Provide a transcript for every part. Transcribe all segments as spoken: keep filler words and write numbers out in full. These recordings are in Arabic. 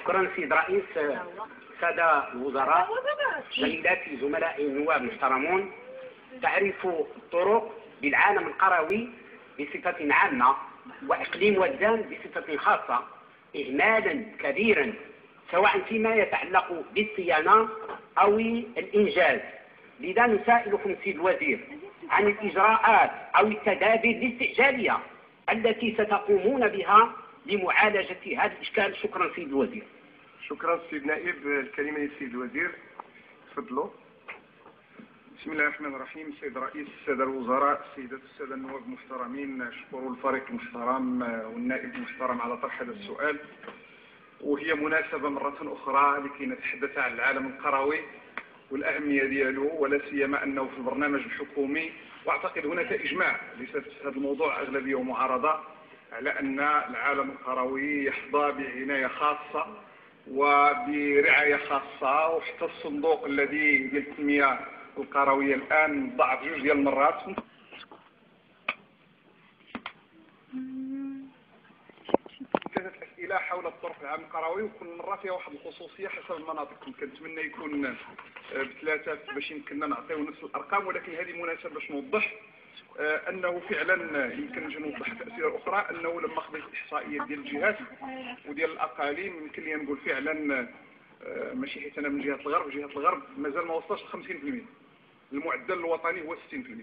شكرا سيد رئيس. سادة الوزراء، زميلاتي زملائي النواب المحترمون، تعرف الطرق بالعالم القروي بصفة عامة وإقليم وزان بصفة خاصة إهمالا كبيرا، سواء فيما يتعلق بالصيانة أو الإنجاز. لذا نسائلكم سيد الوزير عن الإجراءات أو التدابير الاستعجالية التي ستقومون بها لمعالجة هذا الإشكال. شكرا سيد الوزير. شكرا سيد نائب. الكلمة للسيد الوزير، تفضلوا. بسم الله الرحمن الرحيم. سيد رئيس، السادة الوزراء، السيدات والسادة النواب المحترمين، أشكر الفريق المحترم والنائب المحترم على طرح هذا السؤال، وهي مناسبة مرة أخرى لكي نتحدث عن العالم القروي والأهمية ديالو، ولا سيما أنه في البرنامج الحكومي، وأعتقد هناك إجماع ليس في هذا الموضوع أغلبية ومعارضة على أن العالم القروي يحظى بعناية خاصة وبرعاية خاصة، وحتى الصندوق الذي ديال التنمية القروية الآن ضعف جوج ديال المرات. ثلاثة أسئلة حول الطرق العام القروي، وكل مرة فيها واحد الخصوصية حسب المناطق. كنتمنى يكون بثلاثة باش يمكننا نعطيو نفس الأرقام، ولكن هذه مناسبة باش نوضح أنه فعلا يمكن نجي نوضح في أسئلة أخرى أنه لما خديت الإحصائيات ديال الجهات وديال الأقاليم يمكن لي نقول فعلا ماشي حيت أنا من جهة الغرب، جهة الغرب مازال ما وصلش ل خمسين بالمئة، المعدل الوطني هو ستين بالمئة.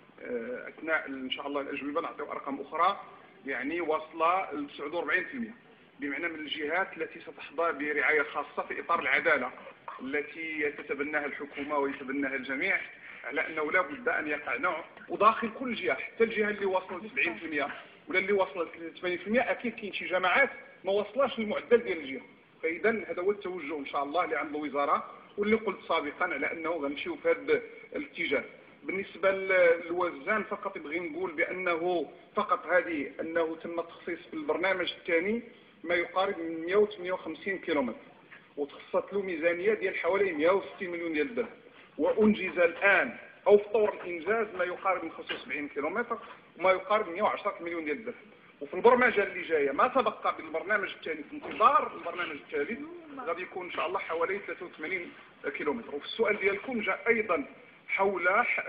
أثناء إن شاء الله الأجوبة نعطيو أرقام أخرى يعني واصلة ل تسعة وأربعين بالمئة، بمعنى من الجهات التي ستحظى برعاية خاصة في إطار العدالة التي تتبناها الحكومة ويتبناها الجميع، على أنه لا بد أن يقع نوع، وداخل كل جهة، حتى الجهة اللي واصلة ل سبعين بالمئة ولا اللي واصلة ل ثمانين بالمئة أكيد كاين شي جماعات ما وصلاش للمعدل ديال الجهة. فإذا هذا هو التوجه إن شاء الله اللي عند الوزارة، واللي قلت سابقا على أنه غنمشيو في هذا الاتجاه. بالنسبة للوزان فقط بغي نقول بأنه فقط هذه أنه تم التخصيص في البرنامج الثاني ما يقارب من مئة وثمانية وخمسين كيلومتر، وتخصصت له ميزانية ديال حوالي مئة وستين مليون ديال الدرهم، وأنجز الآن أو في طور الإنجاز ما يقارب من خمسة وسبعين كيلومتر وما يقارب مئة وعشرة مليون ديال الدرهم. وفي البرمجة اللي جاية ما تبقى بالبرنامج الثاني في انتظار البرنامج الثالث غادي يكون إن شاء الله حوالي ثلاثة وثمانين كيلومتر. وفي السؤال ديالكم جاء أيضا حول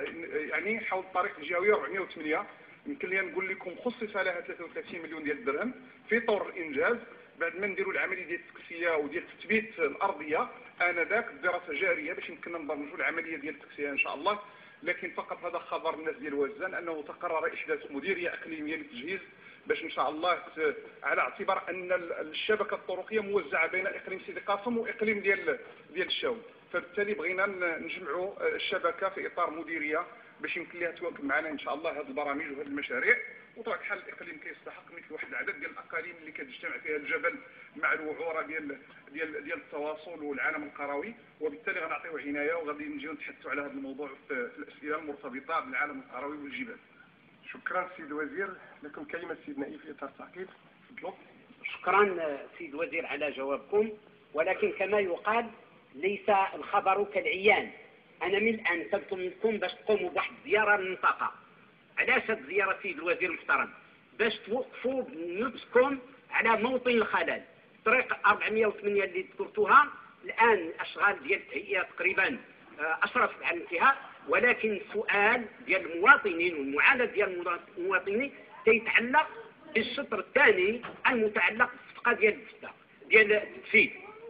يعني حول الطريق الجهوية أربعمئة وثمانية، يمكن لي نقول لكم خصص لها ثلاثة وثلاثين مليون ديال الدرهم في طور الإنجاز، بعد ما نديروا العملية ديال التكسية وديال تثبيت الأرضية آنذاك الدراسة جارية باش يمكننا نبرمجوا العملية ديال التكسية إن شاء الله. لكن فقط هذا خبر الناس ديال وزان أنه تقرر إحداث مديرية إقليمية للتجهيز باش إن شاء الله على اعتبار أن الشبكة الطرقية موزعة بين إقليم سيدي قاسم وإقليم ديال ديال الشاول، فبالتالي بغينا نجمعوا الشبكة في إطار مديرية باش يمكن لها تواكب معنا إن شاء الله هذه البرامج وهذه المشاريع. وطبعا حال الإقليم كيستحق مثل واحد العدد ديال الأقاليم اللي كتجتمع فيها الجبل مع الوعورة ديال ديال ديال التواصل والعالم القروي، وبالتالي غنعطيو عناية وغادي نجيو نتحدثوا على هذا الموضوع في الأسئلة المرتبطة بالعالم القروي والجبال. شكرا سيد الوزير. لكم كلمة سيد نائب في إطار التعقيب. تفضلوا. شكرا سيد الوزير على جوابكم، ولكن كما يقال ليس الخبر كالعيان. أنا من الآن طلبت منكم باش تقوموا بواحد الزيارة للمنطقة. علاش هاد الزيارة سيد الوزير المحترم؟ باش توقفوا بنفسكم على موطن الخلل. طريق أربعمئة وثمانية اللي ذكرتوها الآن الأشغال ديال التهيئة تقريبا أشرفت على الانتهاء، ولكن السؤال ديال المواطنين والمعاناة ديال المواطنين تيتعلق بالشطر الثاني المتعلق بالصفقة ديال الفتة ديال التدفيد.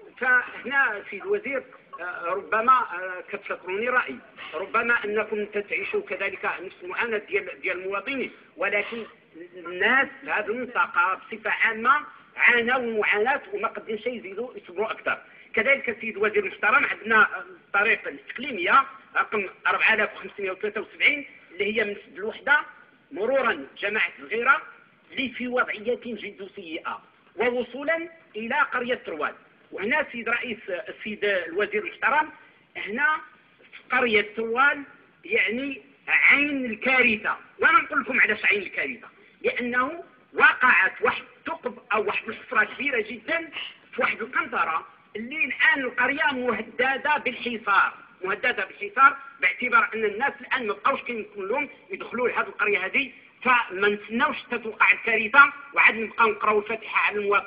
فهنا سيد الوزير ربما كتفكروني رأي، ربما أنكم تعيشوا كذلك نفس المعاناة ديال ديال المواطنين، ولكن الناس في هذه المنطقة بصفة عامة عانوا معاناة وما قدرش يزيدوا يصبروا أكثر. كذلك سيد الوزير المحترم عندنا الطريق الإقليمية رقم أربعة آلاف وخمسمئة وثلاثة وسبعين اللي هي من سد الوحدة مرورا جماعة الغيرة اللي في وضعية جد سيئة ووصولا إلى قرية تروال. وهنا سيد رئيس السيد الوزير المحترم، هنا في قرية تروال يعني عين الكارثة. وانا نقول لكم علاش عين الكارثة، لأنه وقعت واحد الثقب أو واحد الحفرة كبيرة جدا في واحد القنطرة اللي الآن القرية مهددة بالحصار، مهددة بالحصار باعتبار أن الناس الآن ما بقاوش كيمكن لهم يدخلوا لهذه القرية هذه، فما نتسناوش حتى توقع الكارثة وعاد نبقاو نقراو الفاتحة على المواطنين.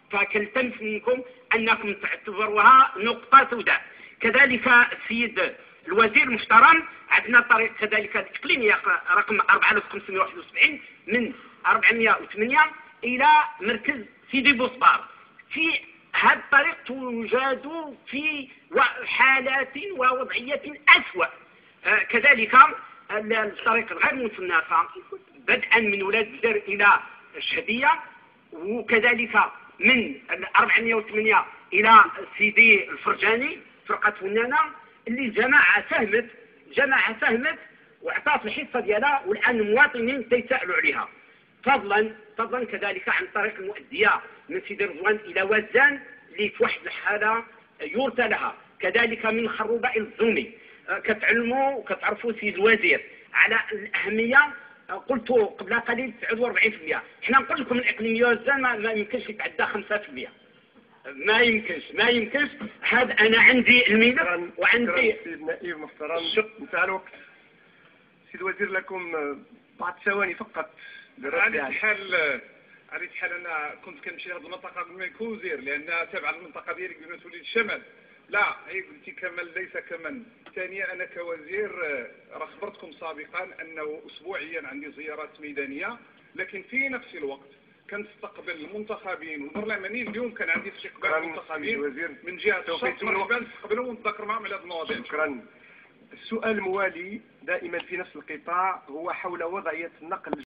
فكنلتمس منكم أنكم تعتبروها نقطة سوداء. كذلك السيد الوزير المحترم، عندنا الطريق كذلك الإقليمية رقم أربعة آلاف وخمسمائة وواحد وسبعين من أربعمائة وثمانية إلى مركز سيدي بوصبار. في هذا الطريق توجد في حالات ووضعية أسوأ. آه كذلك الطريق الغير مصنفة بدءا من ولاد الدر إلى الشهدية، وكذلك من أربعمائة وثمانية إلى سيدي الفرجاني فرقة فنانة، اللي الجماعة ساهمت جماعة ساهمت وعطات الحصة ديالها، والآن المواطنين تيسألوا عليها. فضلا فضلا كذلك عن الطريق المؤدية من سيدي رضوان إلى وزان اللي في واحد الحالة يرثى لها، كذلك من خروبة إلى الزومي. كتعلموا وكتعرفوا سيد الوزير على الأهمية، قلت قبل قليل تسعة وأربعين بالمئة. حنا نقول لكم الإقليمية وزان ما, ما يمكنش يتعدى خمسة بالمئة، ما يمكنش ما يمكنش هذا أنا عندي الميلاد وعندي. سيد النائب محترم، انتهى الوقت. سيد الوزير لكم بعض ثواني فقط. على الحال على الحال انا كنت كنمشي لهذه المنطقه قبل ما يكون وزير، لانها تابعه للمنطقه ديالي قبل ما تولي الشمال. لا، هي قلتي كمن ليس كمن. ثانيا انا كوزير راه خبرتكم سابقا انه اسبوعيا عندي زيارات ميدانيه، لكن في نفس الوقت كنستقبل المنتخبين والبرلمانيين. اليوم كان عندي استقبال المنتخبين من جهه الشرق، مرحبا نستقبلهم ونتذكر معهم على هذه المواضيع. شكرا. السؤال الموالي دائما في نفس القطاع هو حول وضعيه النقل